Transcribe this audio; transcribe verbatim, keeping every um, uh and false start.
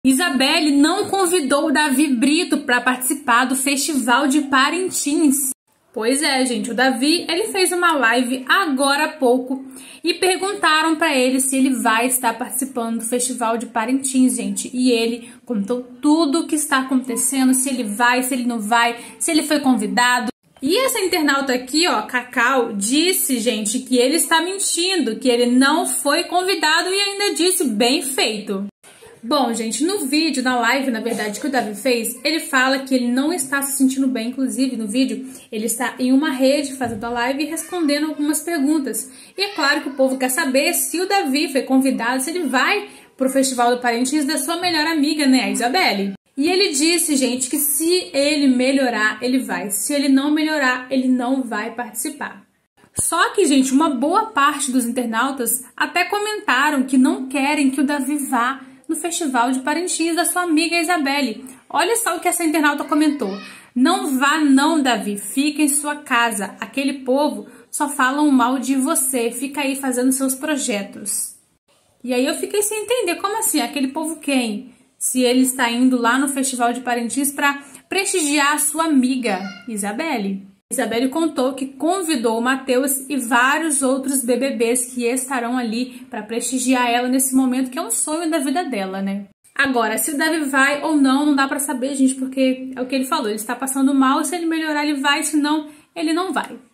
Isabelle não convidou o Davi Brito para participar do Festival de Parintins. Pois é, gente, o Davi, ele fez uma live agora há pouco e perguntaram para ele se ele vai estar participando do Festival de Parintins, gente. E ele contou tudo o que está acontecendo, se ele vai, se ele não vai, se ele foi convidado. E essa internauta aqui, ó, Cacau, disse, gente, que ele está mentindo, que ele não foi convidado e ainda disse bem feito. Bom, gente, no vídeo, na live, na verdade, que o Davi fez, ele fala que ele não está se sentindo bem, inclusive, no vídeo, ele está em uma rede fazendo a live e respondendo algumas perguntas. E é claro que o povo quer saber se o Davi foi convidado, se ele vai pro Festival do Parintins da sua melhor amiga, né, a Isabelle. E ele disse, gente, que se ele melhorar, ele vai. Se ele não melhorar, ele não vai participar. Só que, gente, uma boa parte dos internautas até comentaram que não querem que o Davi vá no Festival de Parintins da sua amiga Isabelle. Olha só o que essa internauta comentou. Não vá não, Davi, fica em sua casa. Aquele povo só falam mal de você, fica aí fazendo seus projetos. E aí eu fiquei sem entender, como assim? Aquele povo quem? Se ele está indo lá no Festival de Parintins para prestigiar a sua amiga Isabelle. Isabelle contou que convidou o Matheus e vários outros B B Bs que estarão ali para prestigiar ela nesse momento que é um sonho da vida dela, né? Agora, se o Davi vai ou não, não dá para saber, gente, porque é o que ele falou, ele está passando mal, se ele melhorar ele vai, se não, ele não vai.